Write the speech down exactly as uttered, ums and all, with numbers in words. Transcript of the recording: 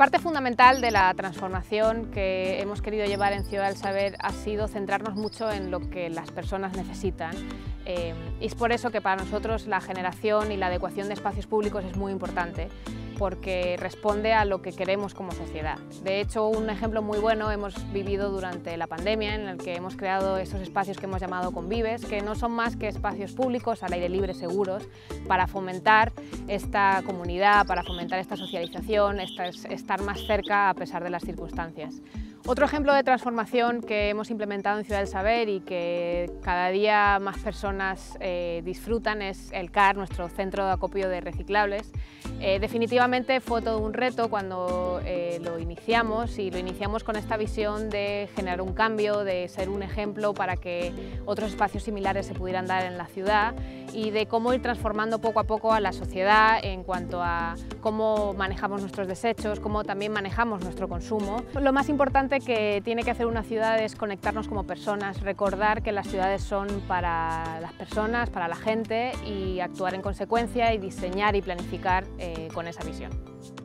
Parte fundamental de la transformación que hemos querido llevar en Ciudad del Saber ha sido centrarnos mucho en lo que las personas necesitan. Eh, y es por eso que para nosotros la generación y la adecuación de espacios públicos es muy importante, porque responde a lo que queremos como sociedad. De hecho, un ejemplo muy bueno hemos vivido durante la pandemia, en el que hemos creado esos espacios que hemos llamado Convives, que no son más que espacios públicos al aire libre seguros para fomentar esta comunidad, para fomentar esta socialización, esta, estar más cerca a pesar de las circunstancias. Otro ejemplo de transformación que hemos implementado en Ciudad del Saber y que cada día más personas eh, disfrutan es el C A R, nuestro centro de acopio de reciclables. Eh, definitivamente fue todo un reto cuando eh, lo iniciamos y lo iniciamos con esta visión de generar un cambio, de ser un ejemplo para que otros espacios similares se pudieran dar en la ciudad y de cómo ir transformando poco a poco a la sociedad en cuanto a cómo manejamos nuestros desechos, cómo también manejamos nuestro consumo. Lo más importante que tiene que hacer una ciudad es conectarnos como personas, recordar que las ciudades son para las personas, para la gente y actuar en consecuencia y diseñar y planificar eh, con esa visión.